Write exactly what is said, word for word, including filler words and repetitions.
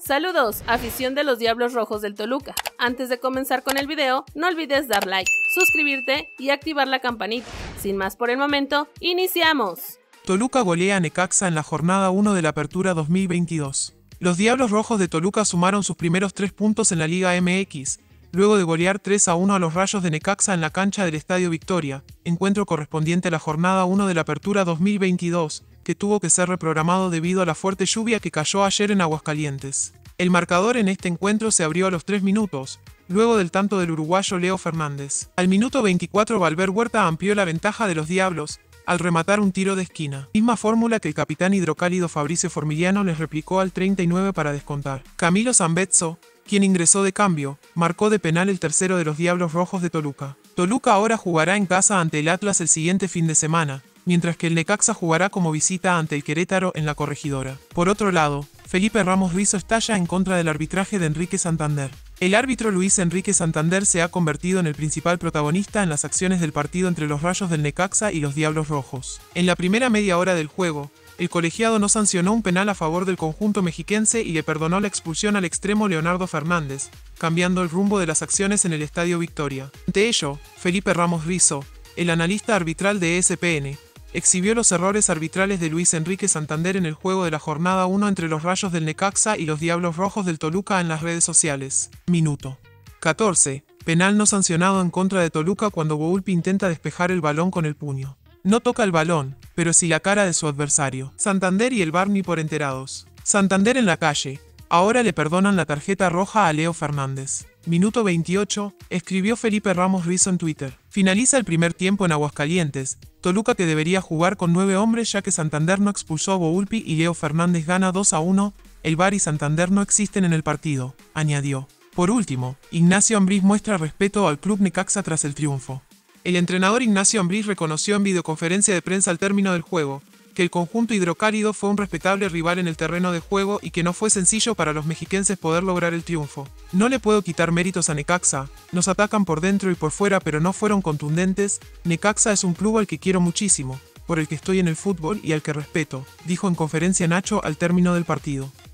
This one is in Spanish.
Saludos, afición de los Diablos Rojos del Toluca. Antes de comenzar con el video, no olvides dar like, suscribirte y activar la campanita. Sin más por el momento, ¡iniciamos! Toluca golea a Necaxa en la jornada uno de la Apertura dos mil veintidós. Los Diablos Rojos de Toluca sumaron sus primeros tres puntos en la Liga M X, luego de golear tres a uno a los Rayos de Necaxa en la cancha del Estadio Victoria, encuentro correspondiente a la jornada uno de la Apertura dos mil veintidós, que tuvo que ser reprogramado debido a la fuerte lluvia que cayó ayer en Aguascalientes. El marcador en este encuentro se abrió a los tres minutos, luego del tanto del uruguayo Leo Fernández. Al minuto veinticuatro Valver Huerta amplió la ventaja de los Diablos, al rematar un tiro de esquina. Misma fórmula que el capitán hidrocálido Fabricio Formiliano les replicó al treinta y nueve para descontar. Camilo Zambezzo, quien ingresó de cambio, marcó de penal el tercero de los Diablos Rojos de Toluca. Toluca ahora jugará en casa ante el Atlas el siguiente fin de semana, mientras que el Necaxa jugará como visita ante el Querétaro en la Corregidora. Por otro lado, Felipe Ramos Rizo estalla en contra del arbitraje de Enrique Santander. El árbitro Luis Enrique Santander se ha convertido en el principal protagonista en las acciones del partido entre los Rayos del Necaxa y los Diablos Rojos. En la primera media hora del juego, el colegiado no sancionó un penal a favor del conjunto mexiquense y le perdonó la expulsión al extremo Leonardo Fernández, cambiando el rumbo de las acciones en el Estadio Victoria. Ante ello, Felipe Ramos Rizo, el analista arbitral de E S P N, exhibió los errores arbitrales de Luis Enrique Santander en el juego de la jornada uno entre los Rayos del Necaxa y los Diablos Rojos del Toluca en las redes sociales. Minuto catorce. Penal no sancionado en contra de Toluca cuando Volpi intenta despejar el balón con el puño. No toca el balón, pero sí la cara de su adversario. Santander y el Barney por enterados. Santander en la calle. Ahora le perdonan la tarjeta roja a Leo Fernández. Minuto veintiocho, escribió Felipe Ramos Rizo en Twitter. Finaliza el primer tiempo en Aguascalientes. Toluca que debería jugar con nueve hombres ya que Santander no expulsó a Volpi y Leo Fernández gana dos a uno, el V A R y Santander no existen en el partido, añadió. Por último, Ignacio Ambriz muestra respeto al club Necaxa tras el triunfo. El entrenador Ignacio Ambriz reconoció en videoconferencia de prensa al término del juego, que el conjunto hidrocálido fue un respetable rival en el terreno de juego y que no fue sencillo para los mexiquenses poder lograr el triunfo. No le puedo quitar méritos a Necaxa, nos atacan por dentro y por fuera pero no fueron contundentes. Necaxa es un club al que quiero muchísimo, por el que estoy en el fútbol y al que respeto, dijo en conferencia Nacho al término del partido.